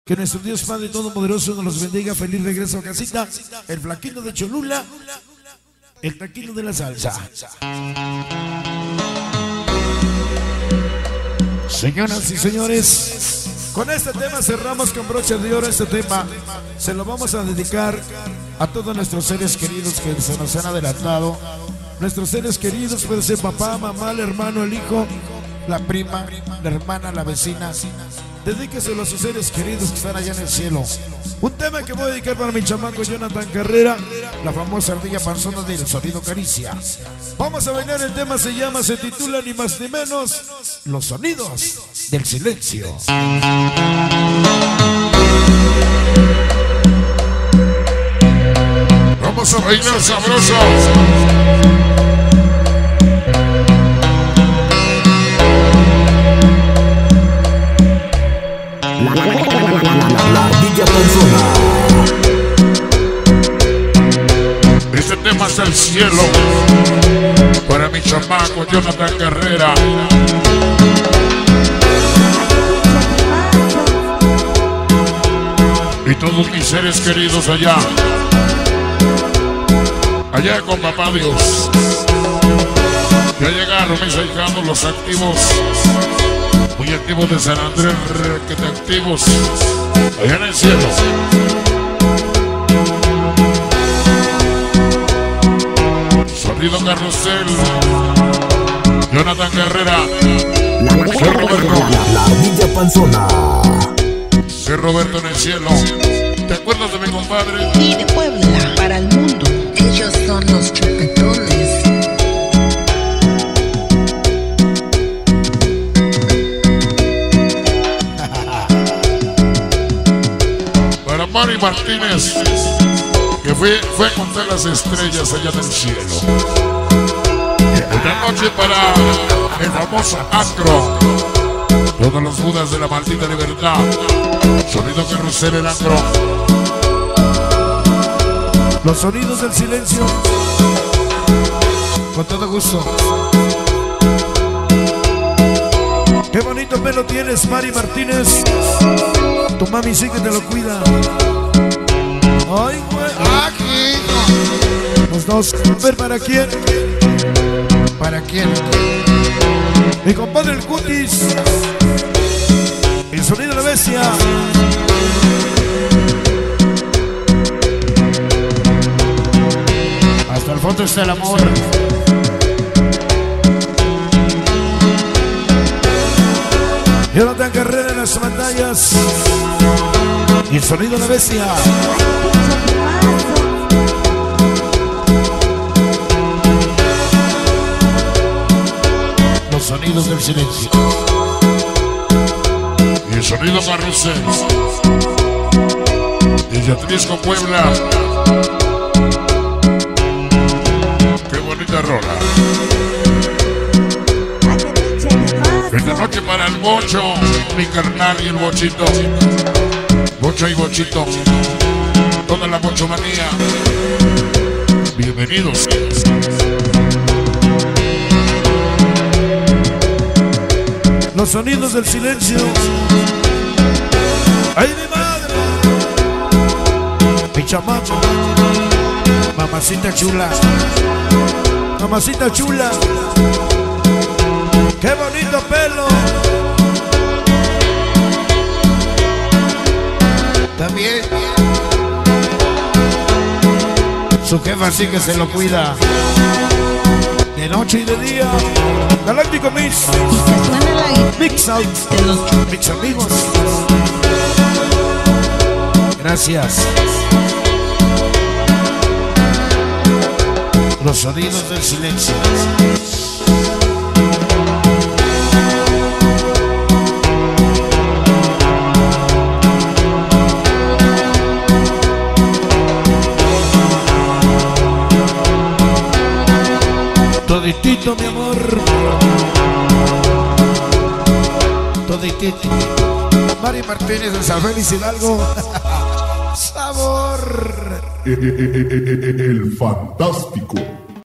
Que nuestro Dios Padre Todopoderoso nos los bendiga. Feliz regreso a casita. El flaquito de Cholula, el taquito de la salsa. Señoras y señores, con este tema cerramos con broche de oro. Este tema se lo vamos a dedicar a todos nuestros seres queridos que se nos han adelantado. Nuestros seres queridos, puede ser papá, mamá, el hermano, el hijo, la prima, la hermana, la vecina. Dedíqueselo a sus seres queridos que están allá en el cielo. Un tema que voy a dedicar para mi chamaco Jonathan Carrera, la famosa ardilla panzona del sonido Caricia. Vamos a bailar, el tema se titula ni más ni menos Los Sonidos del Silencio. Vamos a bailar sabroso. La ardilla panzona. Este tema es el cielo para mi chamaco Jonathan Carrera. Y todos mis seres queridos allá con papá Dios. Ya llegaron mis ahijados, los activos, muy activos de San Andrés, requete activos, allá en el cielo. Sonido Carrusel, Jonathan Carrera, soy Roberto. La ardilla panzona. Soy Roberto en el cielo. ¿Te acuerdas de mi compadre? Y de Puebla para el mundo. Ellos son los chupetones. Para Mari Martínez, que fue a contar las estrellas allá del cielo. Esta noche para el famoso Acro, todos los budas de la maldita libertad. Sonido Carrusel, el Acro. Los sonidos del silencio. Con todo gusto. Qué bonito pelo tienes, Mari Martínez. Tu mami sí que te lo cuida. Ay, güey. Aquí. Los dos. A ver, ¿para quién? ¿Para quién? Mi compadre el Cutis. El sonido de la bestia. Hasta el fondo está el amor. Jonathan Carrera en las pantallas. Y el sonido de la bestia. Los sonidos del silencio. Y el sonido Carrusel. Desde Atlisco, Puebla. Qué bonita rola. Esta noche para el Bocho, mi carnal y el Bochito. Bocho y Bochito. Toda la bochomanía. Bienvenidos. Los sonidos del silencio. ¡Ay, mi madre! Mi chamaco. Mamacita chula. Mamacita chula. ¡Qué bonito pelo! También su jefa sí que se lo cuida. De noche y de día. Galáctico Mix. Mix Out. Mix amigos. Gracias. Los sonidos del silencio. Toditito, mi amor. Toditito. Mari Martínez de San Félix Hidalgo. Sabor. El fantástico.